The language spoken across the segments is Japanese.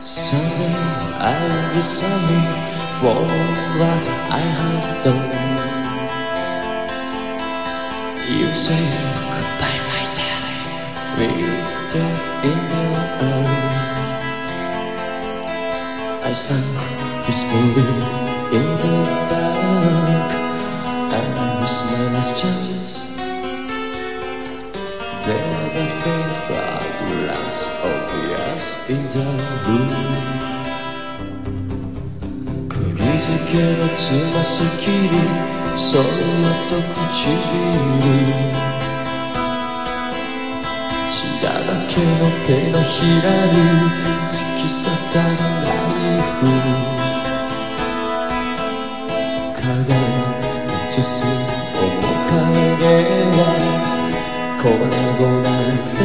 Someday I'll be sorry for what I have done. You say goodbye, my darling, with tears in your eyes. I sang peacefully in the dark, and it's my last chance. There the faint fragrance of years in the room. 釘付けのつま先にそっと唇、血だらけの手のひらに突き刺さるナイフ、影に映す面影は粉々で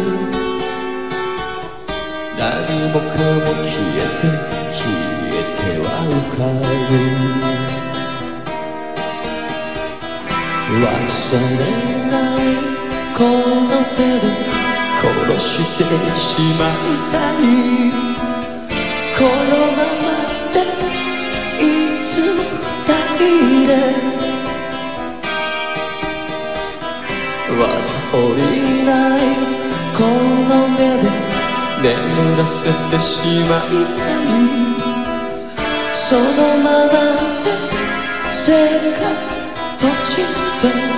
何もかも消えては浮かぶ。忘れないこの手で殺してしまいたい。このままでいつも二人で降りないこの目で眠らせてしまいたい。そのままで世界閉じて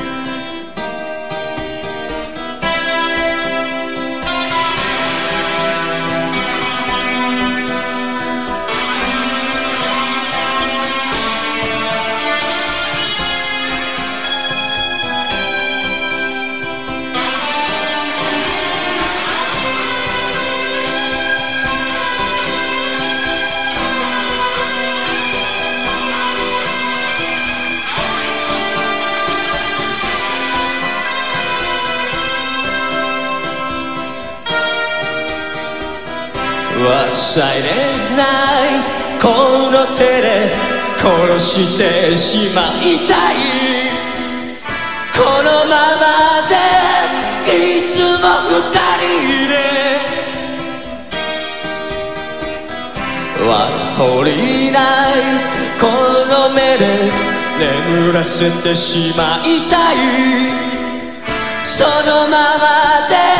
忘れないこの手で殺してしまいたい。このままでいつも二人で降りないこの目で眠らせてしまいたい。そのままで